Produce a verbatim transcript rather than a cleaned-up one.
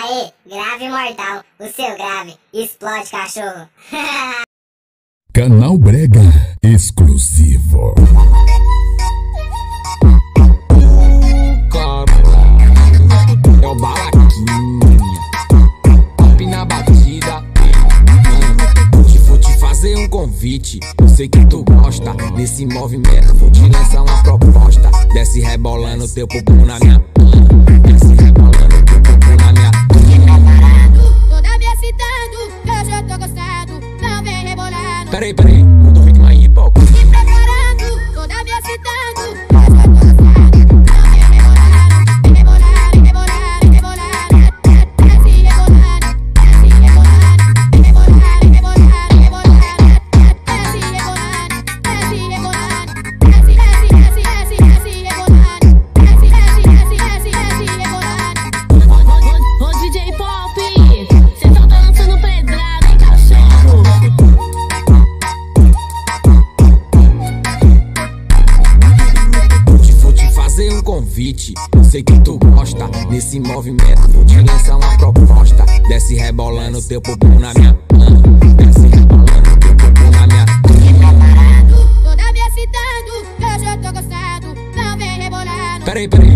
Aê, grave mortal, o seu grave, explode cachorro. Canal Brega exclusivo. É o Balaquinha, pop na batida. Hoje vou te fazer um convite, eu sei que tu gosta desse movimento. Vou te lançar uma proposta, desce rebolando teu bumbum na minha cama. Desce rebolando teu bumbum na minha cama. Toda me excitando, eu já tô gostando, não vem rebolando. Peraí, peraí, muda o ritmo aí, pô. Me preparando, toda me excitando, eu já tô gostando, não vem rebolando. Vem rebolando, rebolando, rebolando. Desce rebolando, desce rebolando. Vem rebolando, rebolando, rebolando. Desce rebolando, desce rebolando. Desce, desce, desce, desce, desce rebolando. Desce, desce, desce, desce, desce rebolando. Ô D J Pop, cê só tá lançando pedrada, hein, cachorro? Hoje vou te fazer um convite, eu sei que tu gosta desse movimento. Vou te lançar uma proposta, desce rebolando teu bumbum na minha cama. Desce rebolando teu bumbum na minha cama. Toda me excitando, eu já tô gostando, não vem rebolando. Peraí, peraí,